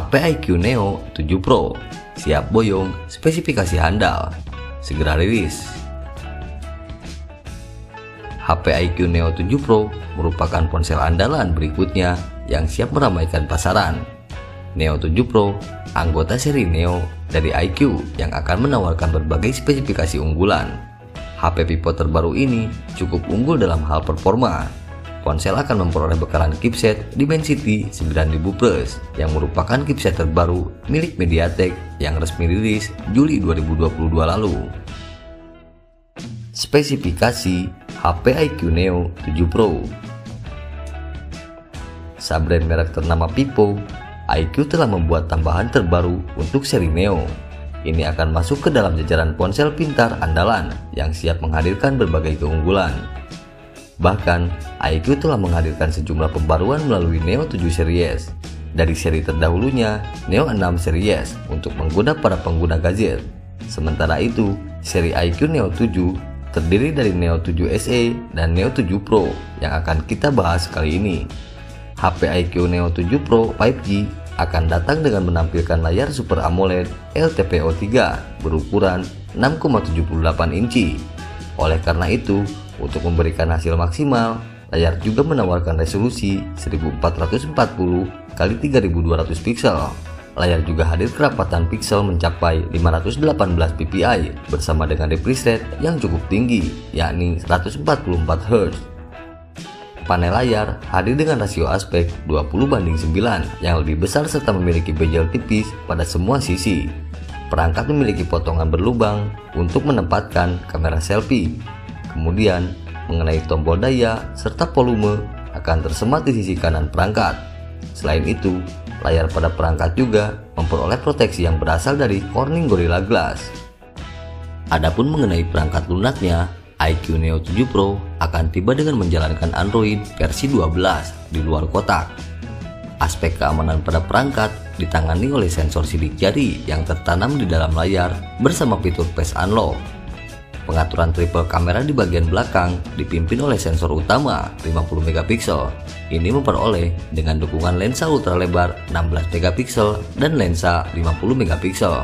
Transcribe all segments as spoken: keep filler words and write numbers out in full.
H P I Q Neo tujuh Pro siap boyong, spesifikasi handal, segera rilis. H P I Q Neo tujuh Pro merupakan ponsel andalan berikutnya yang siap meramaikan pasaran. Neo tujuh Pro, anggota seri Neo dari I Q yang akan menawarkan berbagai spesifikasi unggulan. H P Vivo terbaru ini cukup unggul dalam hal performa. Ponsel akan memperoleh bekalan chipset Dimensity sembilan ribu Plus yang merupakan chipset terbaru milik MediaTek yang resmi rilis Juli dua ribu dua puluh dua lalu. Spesifikasi H P I Q Neo tujuh Pro. Sub-brand merek ternama Vivo, I Q telah membuat tambahan terbaru untuk seri Neo. Ini akan masuk ke dalam jajaran ponsel pintar andalan yang siap menghadirkan berbagai keunggulan. Bahkan, I Q telah menghadirkan sejumlah pembaruan melalui Neo tujuh series. Dari seri terdahulunya, Neo enam series untuk menggoda para pengguna gadget. Sementara itu, seri I Q Neo tujuh terdiri dari Neo tujuh S E dan Neo tujuh Pro yang akan kita bahas kali ini. H P I Q Neo tujuh Pro lima G akan datang dengan menampilkan layar Super AMOLED L T P O tiga berukuran enam koma tujuh delapan inci. Oleh karena itu, untuk memberikan hasil maksimal, layar juga menawarkan resolusi seribu empat ratus empat puluh kali tiga ribu dua ratus piksel. Layar juga hadir kerapatan piksel mencapai lima ratus delapan belas p p i bersama dengan refresh rate yang cukup tinggi, yakni seratus empat puluh empat hertz. Panel layar hadir dengan rasio aspek dua puluh banding sembilan yang lebih besar serta memiliki bezel tipis pada semua sisi. Perangkat memiliki potongan berlubang untuk menempatkan kamera selfie. Kemudian, mengenai tombol daya serta volume akan tersemat di sisi kanan perangkat. Selain itu, layar pada perangkat juga memperoleh proteksi yang berasal dari Corning Gorilla Glass. Adapun mengenai perangkat lunaknya, I Q Neo tujuh Pro akan tiba dengan menjalankan Android versi dua belas di luar kotak. Aspek keamanan pada perangkat ditangani oleh sensor sidik jari yang tertanam di dalam layar bersama fitur Face Unlock. Pengaturan triple kamera di bagian belakang dipimpin oleh sensor utama lima puluh megapiksel. Ini memperoleh dengan dukungan lensa ultra lebar enam belas megapiksel dan lensa lima puluh megapiksel.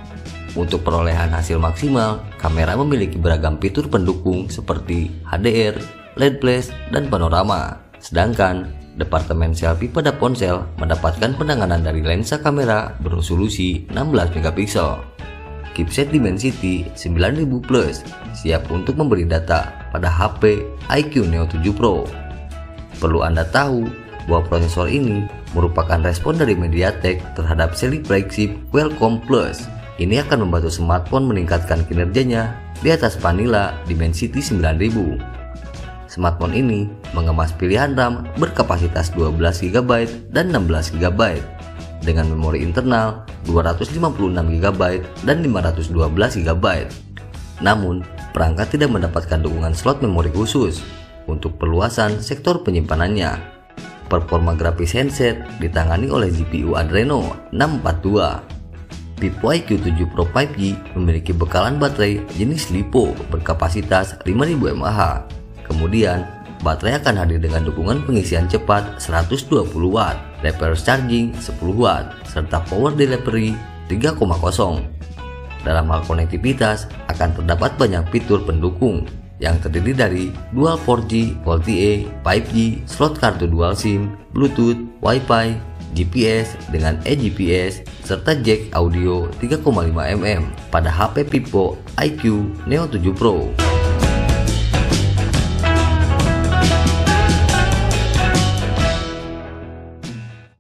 Untuk perolehan hasil maksimal, kamera memiliki beragam fitur pendukung seperti H D R, L E D flash, dan panorama. Sedangkan departemen selfie pada ponsel mendapatkan penanganan dari lensa kamera beresolusi enam belas megapiksel. Chipset Dimensity sembilan ribu Plus siap untuk memberi data pada H P I Q Neo tujuh Pro. Perlu Anda tahu bahwa prosesor ini merupakan respon dari MediaTek terhadap seri flagship Qualcomm Plus. Ini akan membantu smartphone meningkatkan kinerjanya di atas Vanilla Dimensity sembilan ribu. Smartphone ini mengemas pilihan RAM berkapasitas dua belas giga byte dan enam belas giga byte dengan memori internal dua ratus lima puluh enam giga byte dan lima ratus dua belas giga byte. Namun, perangkat tidak mendapatkan dukungan slot memori khusus untuk perluasan sektor penyimpanannya. Performa grafis handset ditangani oleh G P U Adreno enam empat dua. Vivo I Q tujuh Pro lima G memiliki bekalan baterai jenis LiPo berkapasitas lima ribu mAh. Kemudian, baterai akan hadir dengan dukungan pengisian cepat seratus dua puluh watt, reverse charging sepuluh watt, serta power delivery tiga koma nol. Dalam hal konektivitas, akan terdapat banyak fitur pendukung yang terdiri dari dual empat G, V L T E, lima G, slot kartu dual SIM, Bluetooth, Wi-Fi, G P S dengan e G P S, serta jack audio tiga koma lima milimeter pada H P Vivo I Q Neo tujuh Pro.